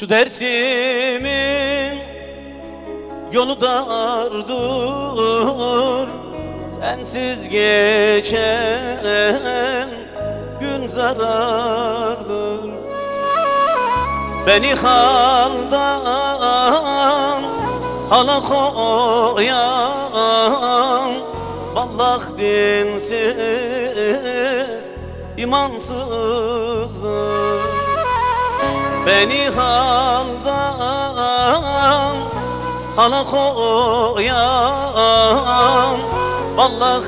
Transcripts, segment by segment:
Dersimin yolu dardır, sensiz geçen gün zarardır. Beni haldan hala koyan vallahi dinsiz, imansızdır. Beni haldan hala koyan vallahi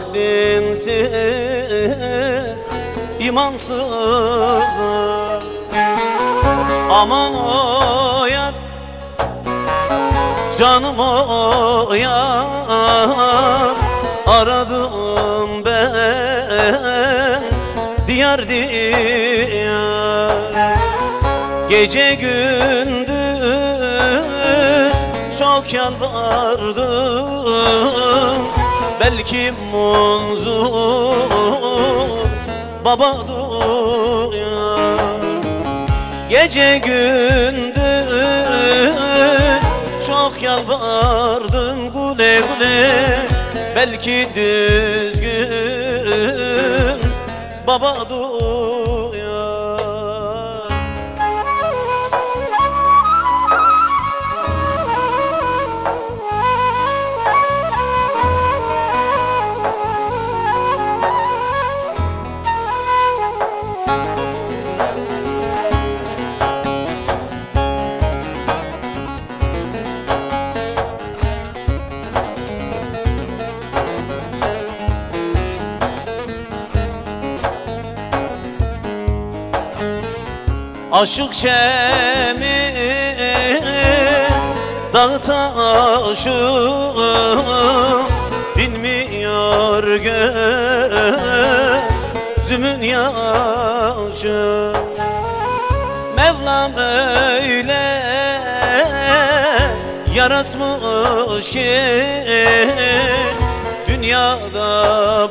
dinsiz, imansızdır. Aman o yar, canım o yar, aradım ben diyar diyar. Gece gündüz çok yalvardım, belki munzur baba duyar. Gece gündüz çok yalvardım güle güle, belki düzgün baba duyar. Aşık çemi dağ taşı dinmiyor gözümün yaşı. Mevlam öyle yaratmış ki dünyada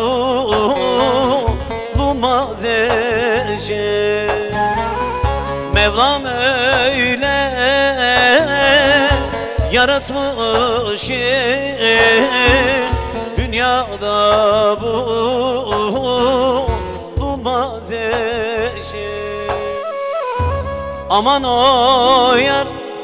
bulunmaz eşi. Mevlam öyle yaratmış ki dünyada bulunmaz eşi. Aman o yar,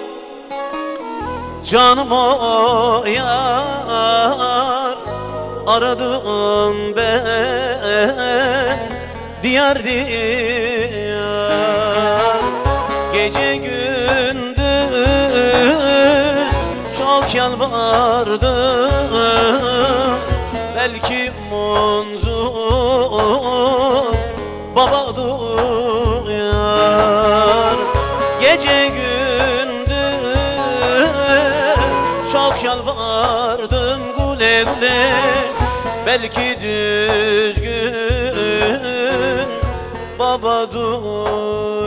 canım o yar, aradım ben diyar diyar. Gece gündüz çok yalvardım, belki munzur baba duyar. Gece gündüz çok yalvardım güle güle, belki düzgün baba duyar.